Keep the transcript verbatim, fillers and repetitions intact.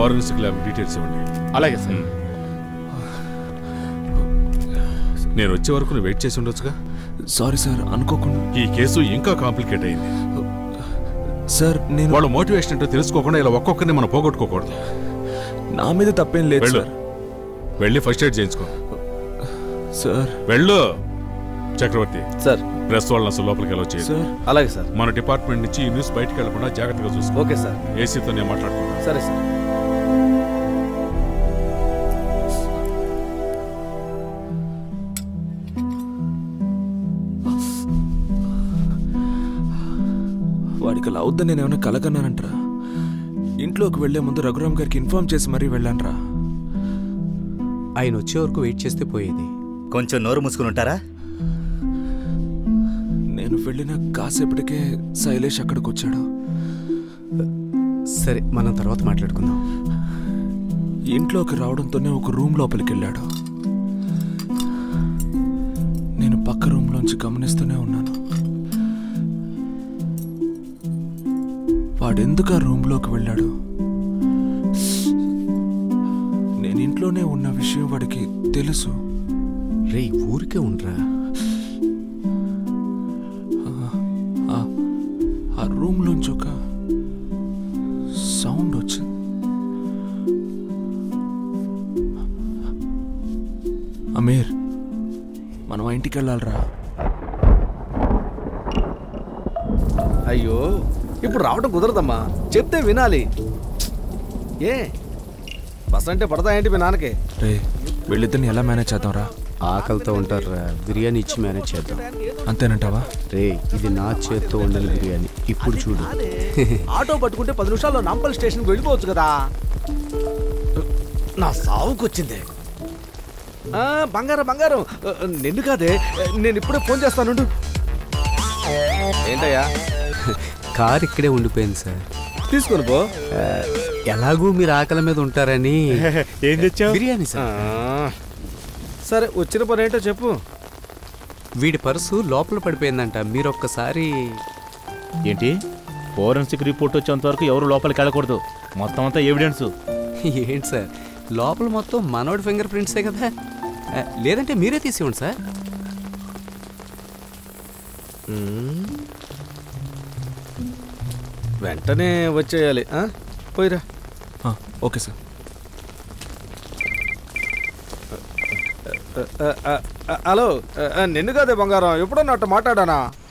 Forensic lab details ఇవ్వండి. అలాగే sir. నేను వచ్చే వరకు నువ్వు వెయిట్ చేసి ఉండొచ్చుగా. సారీ సార్, అనుకోకుండా. ఈ కేసు ఇంకా కాంప్లికేట్ అయింది సార్. నేను వాళ్ళ మోటివేషన్ ఏంటో తెలుసుకోకుండా ఇలా ఒక్కొక్కరిని మనం పోగొట్టుకోకూడదు. నా మీద తప్పేం లేదు సార్. వెళ్ళి ఫస్ట్ ఎయిడ్ చేయించుకో సార్. వెళ్ళు. చక్రవర్తి సార్, ప్రెస్ వాళ్ళని అసలు లోపలికి ఎలా వచ్చేది? అలాగే సార్. మన డిపార్ట్మెంట్ నుంచి ఈ న్యూస్ బయటకు వెళ్లకుండా జాగ్రత్తగా చూసుకో. Okay sir. ఏసీతో నేను మాట్లాడుకున్నాను. సరే సార్. వాడికి అలా అవుద్దని నేను ఏమైనా కలగన్నానంటరా? ఇంట్లోకి వెళ్లే ముందు రఘురామ్ గారికి ఇన్ఫార్మ్ చేసి మరీ వెళ్ళానరా. ఆయన వచ్చే వరకు వెయిట్ చేస్తే పోయేది. కొంచెం నోరు మూసుకుని ఉంటారా? నేను వెళ్ళిన కాసేపటికే శైలేష్ అక్కడికి వచ్చాడు. సరే, మనం తర్వాత మాట్లాడుకుందాం. ఇంట్లోకి రావడంతోనే ఒక రూమ్ లోపలికి వెళ్ళాడు. నేను పక్క రూమ్లోంచి గమనిస్తూనే ఉన్నాను. వాడెందుకు ఆ రూమ్లోకి వెళ్ళాడు? నేను ఇంట్లోనే ఉన్న విషయం వాడికి తెలుసు. రే, ఊరికే ఉండరా. ఆ రూమ్లోంచి ఒక సౌండ్ వచ్చింది. అమీర్, మనం ఆ ఇంటికి వెళ్ళాలరా. అయ్యో, ఇప్పుడు రావడం కుదరదమ్మా. చెప్తే వినాలి. ఏ బస్ అంటే పడతాయేంటి మీ నాన్నకి? రే, వీళ్ళిద్దరిని ఎలా మేనేజ్ చేద్దాం రా? ఆకలితో ఉంటారా? బిర్యానీ ఇచ్చి మేనేజ్ చేద్దాం. అంతేనంటావా? రే, ఇది నా చేత్తో ఉండాలి బిర్యానీ. ఇప్పుడు చూడు. ఆటో పట్టుకుంటే పది నిమిషాల్లో నాంపల్ స్టేషన్కి వెళ్ళిపోవచ్చు కదా. నా సావుకు వచ్చింది. బంగారం బంగారం నిన్ను కాదే, నేను ఇప్పుడే ఫోన్ చేస్తాను. ఏంటయ్యా? కార్ ఇక్కడే ఉండిపోయింది సార్. తీసుకొని పో. ఎలాగూ మీరు ఆకలి మీద ఉంటారని. ఏం తెచ్చావు? బిర్యానీ సార్. సరే, వచ్చిన పని ఏంటో చెప్పు. వీడి పర్సు లోపల పడిపోయిందంట. మీరు ఒక్కసారి. ఏంటి? ఫోరెన్సిక్ రిపోర్ట్ వచ్చేంత వరకు ఎవరు లోపలికి వెళ్ళకూడదు. మొత్తం అంతా ఎవిడెన్స్. ఏంటి సార్, లోపల మొత్తం మనోడి ఫింగర్ ప్రింట్సే కదా. లేదంటే మీరే తీసివ్వండి సార్. వెంటనే వచ్చేయాలి. పోయిరా. Okay sir. హలో, నిన్ను కాదే బంగారం. ఎప్పుడన్నా అట్ట మాట్లాడానా?